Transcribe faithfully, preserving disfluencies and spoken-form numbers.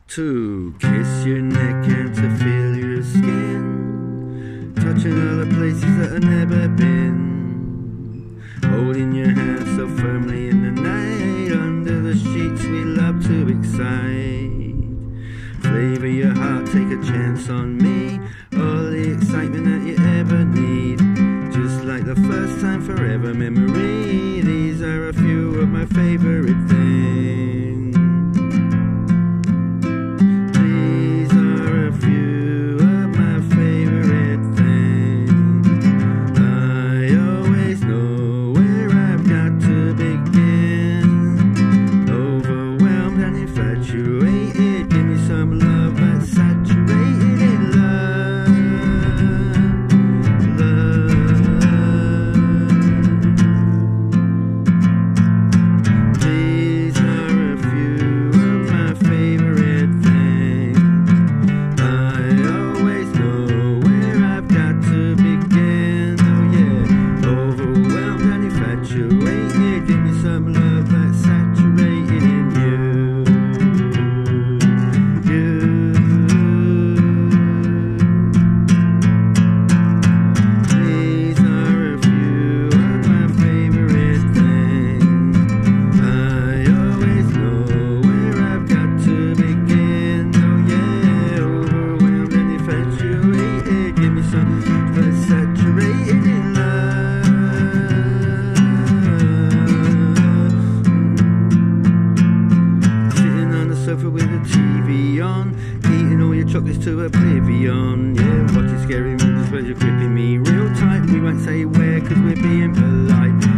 To kiss your neck and to feel your skin, touching all the places that I've never been, holding your hand so firmly in the night, under the sheets we love to excite. Flavour your heart, take a chance on me, all the excitement that you ever need, just like the first time, forever memory. These are a few of my favourite things. Infatuated, give me some love that's saturated in love, love. These are a few of my favorite things. I always know where I've got to begin. Oh yeah, overwhelmed and infatuated, give me some love that's saturated in you. With a T V on, eating all your chocolates to oblivion. Yeah, watching scary movies where you're gripping me real tight. We won't say where cause we're being polite.